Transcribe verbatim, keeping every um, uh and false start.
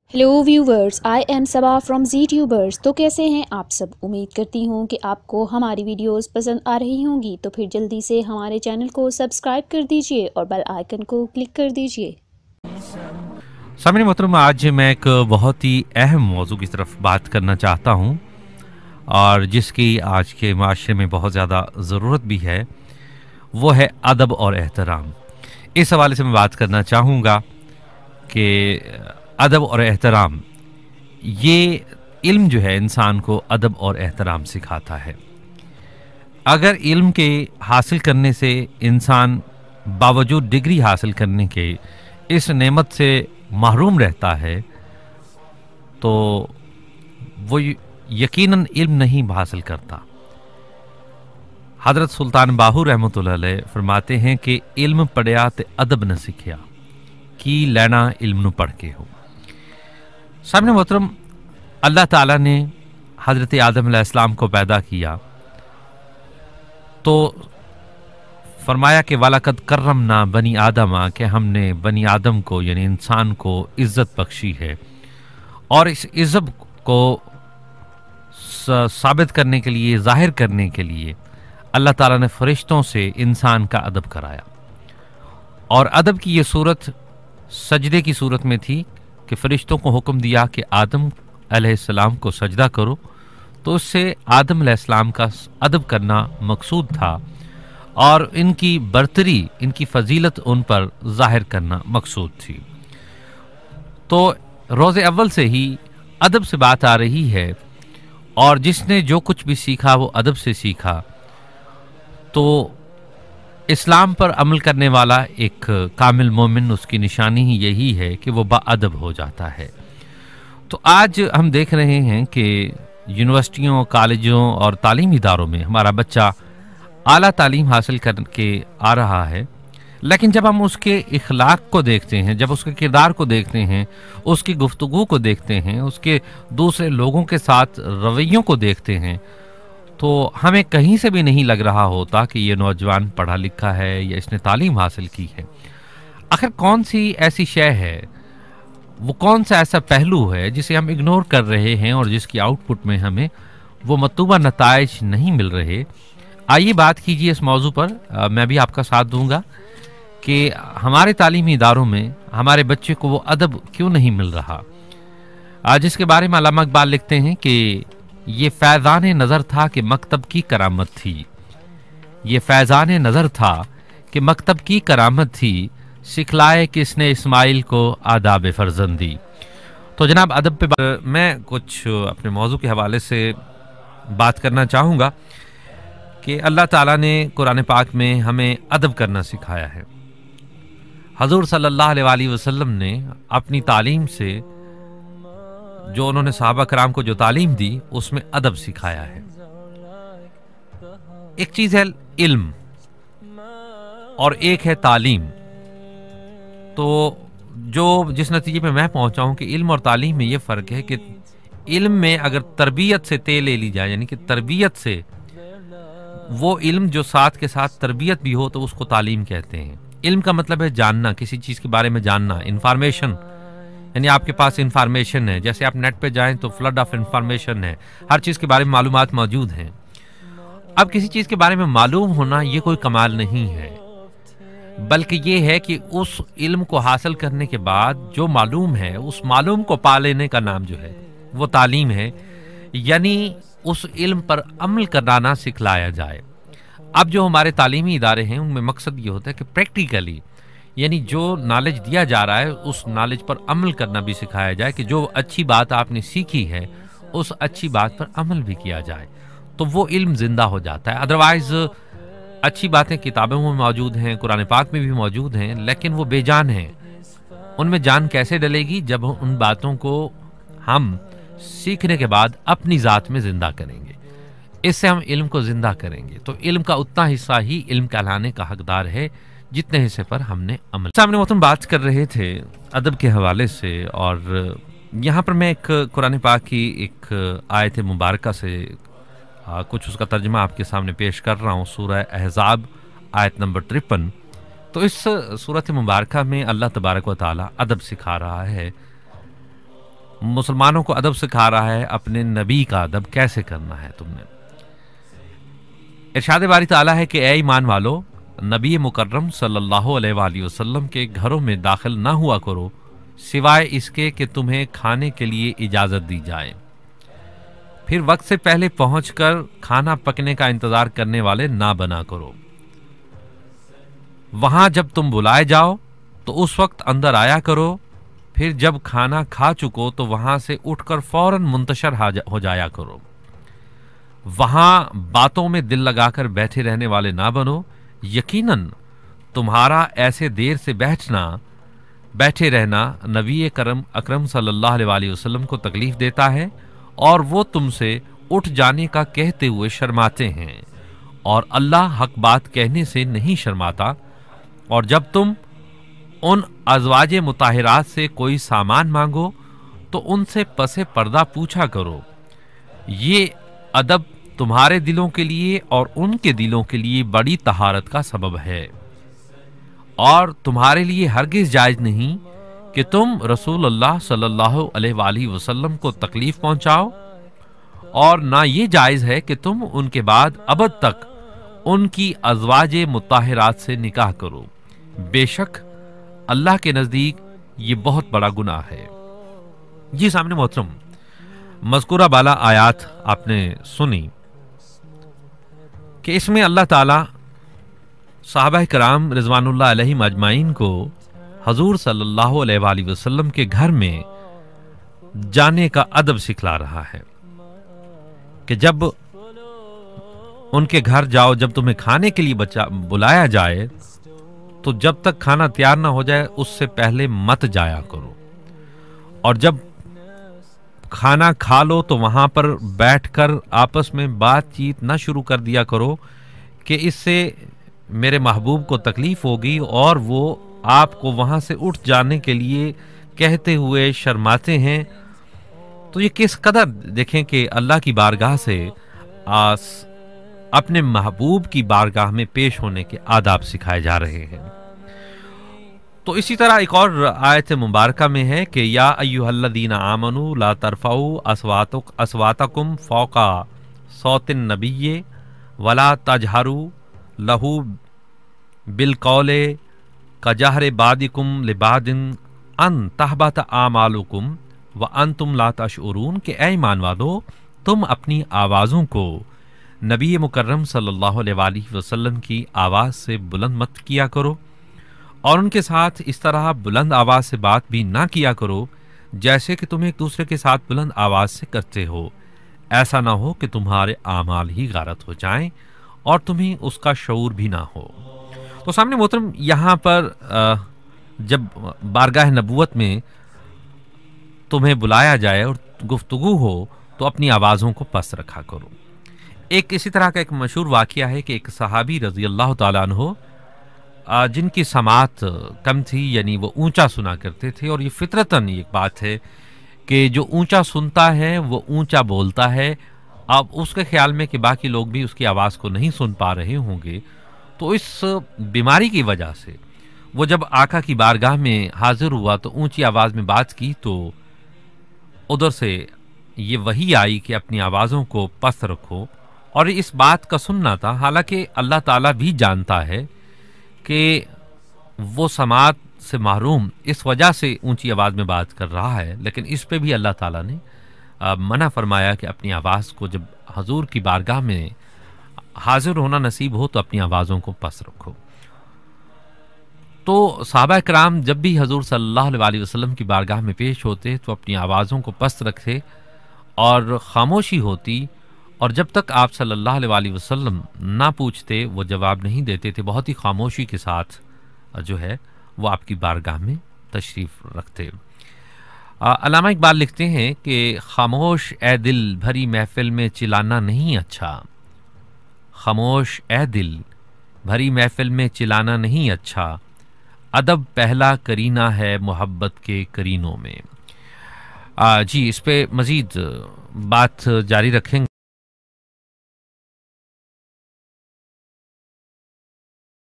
Hello viewers, I am Saba from G tubers. तो कैसे हैं आप सब? उम्मीद करती हूँ कि आपको हमारी वीडियोस पसंद आ रही होंगी। तो फिर जल्दी से हमारे चैनल को सब्सक्राइब कर दीजिए और बेल आइकन को क्लिक कर दीजिए। सामने मोहतरम, आज मैं एक बहुत ही अहम मौजू की तरफ बात करना चाहता हूँ और जिसकी आज के माशरे में बहुत ज़्यादा ज़रूरत भी है, वो है अदब और एहतराम। इस हवाले से मैं बात करना चाहूँगा कि अदब और एहतराम, ये इल्म जो है इंसान को अदब और एहतराम सिखाता है। अगर इल्म के हासिल करने से इंसान बावजूद डिग्री हासिल करने के इस नेमत से महरूम रहता है तो वो यकीनन इल्म नहीं हासिल करता। हज़रत सुल्तान बाहू रहमतुल्लाह अलैह फरमाते हैं कि इल्म पढ़िया ते अदब न सीखिया, की लैना इल्म नू पढ़ के हो। सामने मोहतरम, अल्लाह ताला ने हज़रत आदम अलैहिस्सलाम को पैदा किया तो फरमाया कि वालकद कर्रमना बनी आदमा, कि हमने बनी आदम को यानी इंसान को इज़्ज़त बख्शी है। और इस इज़्ज़त को साबित करने के लिए, ज़ाहिर करने के लिए अल्लाह ताला ने फरिश्तों से इंसान का अदब कराया। और अदब की ये सूरत सजदे की सूरत में थी कि फरिश्तों को हुक्म दिया कि आदम अलैहिस्सलाम को सजदा करो, तो उससे आदम अलैहिस्सलाम का अदब करना मकसूद था और इनकी बरतरी, इनकी फजीलत उन पर ज़ाहिर करना मकसूद थी। तो रोज़े अव्वल से ही अदब से बात आ रही है और जिसने जो कुछ भी सीखा वो अदब से सीखा। तो इस्लाम पर अमल करने वाला एक कामिल मोमिन, उसकी निशानी ही यही है कि वो बाअदब हो जाता है। तो आज हम देख रहे हैं कि यूनिवर्सिटियों, कॉलेजों और तालीमी इदारों में हमारा बच्चा आला तालीम हासिल करके आ रहा है, लेकिन जब हम उसके इखलाक को देखते हैं, जब उसके किरदार को देखते हैं, उसकी गुफ्तगू को देखते हैं, उसके दूसरे लोगों के साथ रवैयों को देखते हैं, तो हमें कहीं से भी नहीं लग रहा होता कि ये नौजवान पढ़ा लिखा है या इसने तालीम हासिल की है। आखिर कौन सी ऐसी शय है, वो कौन सा ऐसा पहलू है जिसे हम इग्नोर कर रहे हैं और जिसकी आउटपुट में हमें वो मतलूबा नताइज नहीं मिल रहे। आइए बात कीजिए इस मौजू पर। आ, मैं भी आपका साथ दूंगा कि हमारे तालीमी इदारों में हमारे बच्चे को वो अदब क्यों नहीं मिल रहा, आज जिसके बारे में अल्लामा इकबाल लिखते हैं कि ये फैज़ान नज़र था कि मकतब की करामत थी, ये फैज़ान नज़र था कि मकतब की करामत थी, सिखलाए किसने इस्माइल को आदाब फर्जंदी। तो जनाब, अदब पे मैं कुछ अपने मौजू के हवाले से बात करना चाहूँगा कि अल्लाह ताला ने कुरान पाक में हमें अदब करना सिखाया है। हजूर सल्लल्लाहु अलैहि वसल्लम ने अपनी तालीम से, जो उन्होंने सहाबा कराम को जो तालीम दी, उसमें अदब सिखाया है। एक चीज है इल्म और एक है तालीम। तो जो जिस नतीजे में मैं पहुंचा हूं कि इल्म और तालीम में ये फर्क है कि इल्म में अगर तरबियत से तेल ले ली जाए, यानी कि तरबियत से, वो इल्म जो साथ के साथ तरबियत भी हो, तो उसको तालीम कहते हैं। इल्म का मतलब है जानना, किसी चीज के बारे में जानना, इंफॉर्मेशन, यानी आपके पास इंफॉर्मेशन है। जैसे आप नेट पे जाएं तो फ्लड ऑफ इंफॉर्मेशन है, हर चीज के बारे में मालूमात मौजूद हैं। अब किसी चीज के बारे में मालूम होना ये कोई कमाल नहीं है, बल्कि ये है कि उस इल्म को हासिल करने के बाद जो मालूम है, उस मालूम को पा लेने का नाम जो है वो तालीम है, यानी उस इल्म पर अमल कराना सिखलाया जाए। अब जो हमारे तालीमी इदारे हैं उनमें मकसद ये होता है कि प्रैक्टिकली, यानी जो नॉलेज दिया जा रहा है उस नॉलेज पर अमल करना भी सिखाया जाए, कि जो अच्छी बात आपने सीखी है उस अच्छी बात पर अमल भी किया जाए, तो वो इल्म जिंदा हो जाता है। अदरवाइज अच्छी बातें किताबों में मौजूद हैं, कुरान पाक में भी मौजूद हैं, लेकिन वो बेजान हैं। उनमें जान कैसे डलेगी? जब उन बातों को हम सीखने के बाद अपनी ज़ात में जिंदा करेंगे, इससे हम इल्म को जिंदा करेंगे। तो इल्म का उतना हिस्सा ही इल्म कहलाने का हकदार है जितने हिस्से पर हमने अमल। सामने वो तुम बात कर रहे थे अदब के हवाले से, और यहाँ पर मैं एक कुरान पाक की एक आयत मुबारका से आ, कुछ उसका तर्जुमा आपके सामने पेश कर रहा हूँ। सूरह अहज़ाब आयत नंबर तिरपन। तो इस सूरत मुबारका में अल्लाह तबारक व तआला अदब सिखा रहा है مسلمانوں کو ادب سکھا رہا ہے، اپنے نبی کا ادب کیسے کرنا ہے تم نے۔ ارشاد باری تعالیٰ ہے کہ اے ایمان والو، نبی مکرم صلی اللہ علیہ وآلہ وسلم کے گھروں میں داخل نہ ہوا کرو سوائے اس کے کہ تمہیں کھانے کے لیے اجازت دی جائے، پھر وقت سے پہلے پہنچ کر کھانا پکنے کا انتظار کرنے والے نہ بنا کرو۔ وہاں جب تم بلائے جاؤ تو اس وقت اندر آیا کرو، پھر جب کھانا کھا چکو تو وہاں سے اٹھ کر فوراً منتشر ہو جایا کرو۔ وہاں باتوں میں دل لگا کر بیٹھے رہنے والے نہ بنو، یقیناً تمہارا ایسے دیر سے بیٹھنا بیٹھے رہنا نبی کرم اکرم صلی اللہ علیہ وآلہ وسلم کو تکلیف دیتا ہے، اور وہ تم سے اٹھ جانے کا کہتے ہوئے شرماتے ہیں، اور اللہ حق بات کہنے سے نہیں شرماتا۔ اور جب تم ان ازواج مطہرات سے کوئی سامان مانگو تو ان سے پس پردہ پوچھا کرو، یہ ادب تمہارے دلوں کے لیے اور ان کے دلوں کے لیے بڑی طہارت کا سبب ہے، اور تمہارے لیے ہرگز جائز نہیں کہ تم رسول اللہ صلی اللہ علیہ وآلہ وسلم کو تکلیف پہنچاؤ، اور نہ یہ جائز ہے کہ تم ان کے بعد ابد تک ان کی ازواج مطہرات سے نکاح کرو، بے شک اللہ کے نزدیک یہ بہت بڑا گناہ ہے۔ جی سامنے محترم، مذکورہ بالا آیات آپ نے سنی کہ اس میں اللہ تعالی صحابہ کرام رضوان اللہ علیہم اجمعین کو حضور صلی اللہ علیہ وآلہ وسلم کے گھر میں جانے کا ادب سکھلا رہا ہے کہ جب ان کے گھر جاؤ، جب تمہیں کھانے کے لیے بچا بلایا جائے تو جب تک کھانا تیار نہ ہو جائے اس سے پہلے مت جایا کرو، اور جب کھانا کھا لو تو وہاں پر بیٹھ کر آپس میں بات چیت نہ شروع کر دیا کرو کہ اس سے میرے محبوب کو تکلیف ہوگی، اور وہ آپ کو وہاں سے اٹھ جانے کے لیے کہتے ہوئے شرماتے ہیں۔ تو یہ کس قدر دیکھیں کہ اللہ کی بارگاہ سے آس اپنے محبوب کی بارگاہ میں پیش ہونے کے آداب سکھائے جا رہے ہیں۔ تو اسی طرح ایک اور آیت مبارکہ میں ہے کہ یا ایھا الذین آمنوا لا ترفعوا اصواتکم فوق صوت النبی ولا تجہروا لہ بالقول کجہر بعضکم لبعض ان تحبط اعمالکم وانتم لا تشعرون، کہ اے ایمان والو، تم اپنی آوازوں کو نبی مکرم صلی اللہ علیہ وآلہ وسلم کی آواز سے بلند مت کیا کرو، اور ان کے ساتھ اس طرح بلند آواز سے بات بھی نہ کیا کرو جیسے کہ تم ایک دوسرے کے ساتھ بلند آواز سے کرتے ہو، ایسا نہ ہو کہ تمہارے اعمال ہی غارت ہو جائیں اور تمہیں اس کا شعور بھی نہ ہو۔ تو سامنے محترم، یہاں پر جب بارگاہ نبوت میں تمہیں بلایا جائے اور گفتگو ہو تو اپنی آوازوں کو پست رکھا کرو۔ ایک اسی طرح کا ایک مشہور واقعہ ہے کہ ایک صحابی رضی اللہ تعالیٰ عنہ جن کی سماعت کم تھی، یعنی وہ اونچا سنا کرتے تھے، اور یہ فطرتاً ایک بات ہے کہ جو اونچا سنتا ہے وہ اونچا بولتا ہے۔ اب اس کے خیال میں کہ باقی لوگ بھی اس کی آواز کو نہیں سن پا رہے ہوں گے، تو اس بیماری کی وجہ سے وہ جب آقا کی بارگاہ میں حاضر ہوا تو اونچی آواز میں بات کی، تو ادھر سے یہ وحی آئی کہ اپنی آوازوں کو پست رکھو، اور اس بات کا سننا تھا۔ حالانکہ اللہ تعالیٰ بھی جانتا ہے کہ وہ سماعت سے محروم اس وجہ سے اونچی آواز میں بات کر رہا ہے، لیکن اس پہ بھی اللہ تعالیٰ نے منع فرمایا کہ اپنی آواز کو جب حضور کی بارگاہ میں حاضر ہونا نصیب ہو تو اپنی آوازوں کو پست رکھو۔ تو صحابہ کرام جب بھی حضور صلی اللہ علیہ وسلم کی بارگاہ میں پیش ہوتے تو اپنی آوازوں کو پست رکھتے اور خاموشی ہوتی، اور جب تک آپ صلی اللہ علیہ وسلم نہ پوچھتے وہ جواب نہیں دیتے تھے، بہت ہی خاموشی کے ساتھ جو ہے وہ آپ کی بارگاہ میں تشریف رکھتے۔ علامہ اقبال لکھتے ہیں کہ خاموش اے دل بھری محفل میں چلانا نہیں اچھا، خاموش اے دل بھری محفل میں چلانا نہیں اچھا، ادب پہلا کرینہ ہے محبت کے کرینوں میں۔ آ, جی اس پہ مزید بات جاری رکھیں گے۔